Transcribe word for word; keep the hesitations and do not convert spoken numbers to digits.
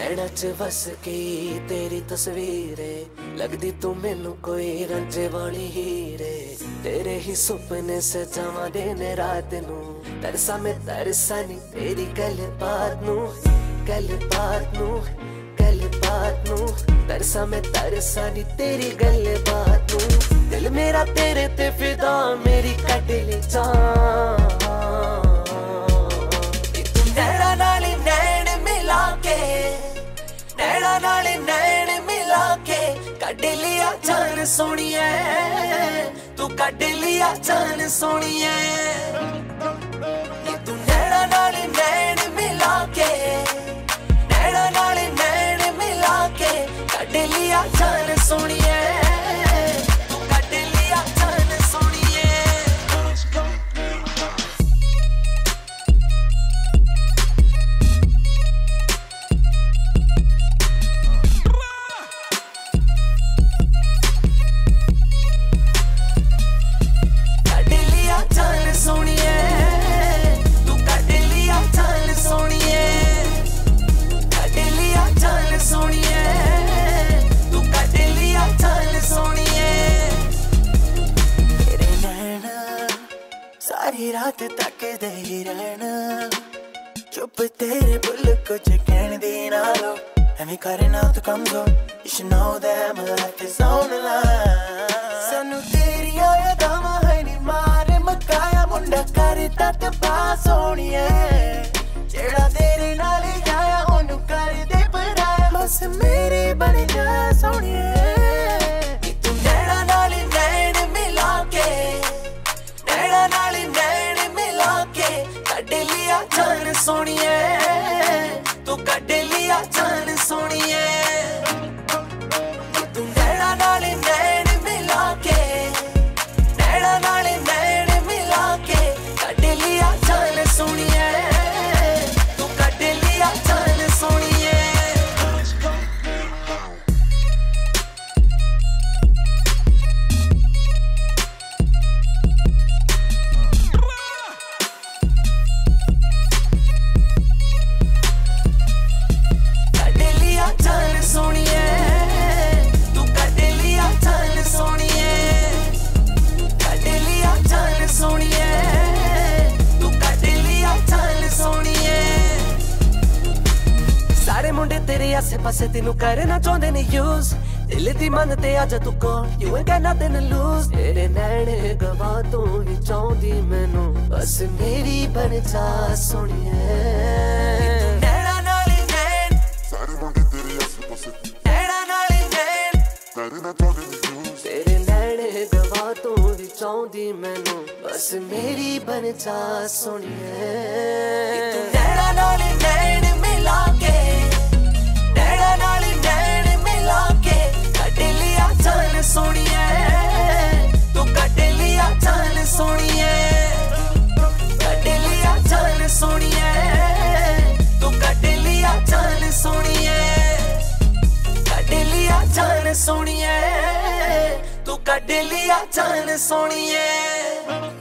नैना च बस की तेरी तस्वीरे, लगदी तू मैनू कोई रंजे वाली हीरे। तेरे ही सुपने सजावा दिन रात नू, तरसा में तरसा नी तेरी गल बात नू, गल बात नू, गल बात नू। तरसा में तरसा नी तेरी गल बात नू। दिल मेरा तेरे ते फिदा, मेरी कट ली जान। तू नैना नाली नैन मिला के, नैना नाली नैन मिला के कट लिया जान सोनिए, तू कट लिया जान सोनिए। तू नैना नाली नैन मिला के, नैना नाली नैन मिला के कट लिया जान सोनिए, तू कट लिया जान सोनिए। सारी रात तक दे ही रहना, चुप तेरे बुल कुछ कहने देना लो। हमें करना तो कमजोर, you should know that my life is on the line। सानू तेरी यादां है नी मारे मकाया मुंडा करता ते पास होनी है। जेड़ा तेरे नाल जाया ओनू कर दे पराया, बस मेरी बन जा सोनिए। तू नैना नाल नैन मिला के, नैना नाल नैन मिला के कट लिया जान सोनिए, तू कट लिया जान सोनिए। तू नैना नाल नैन मिला के, नैना नाल नैन मिला के कट लिया जान सोनिए, तू कट लिया जान सोनिए। सारे मुंडे तेरे आसे पासे तेनू करना चाहते ने यूज, दिल दी मन ते आजा तू कौन, you ain't got nothing to lose। तेरे नैने गवा तू भी चाहती मैनू, बस मेरी बन जा सोनिए। नैना नाली नैन, सारे मुंडे तेरे आसे पासे, नैना नाली नैन करना चाहते ने यूज। तेरे नैने गवा तू भी चाहती मैनू, बस मेरी बन जा सोनिए। नैना नाली नैन मिला के, नैना नाली नैन मिला के कट लिया जान सोनिए, तू कट लिया जान सोनिए, कट लिया जान सोनिए, तू कट लिया जान सोनिए, कट लिया जान सोनिए, तू कट लिया जान सोनिए।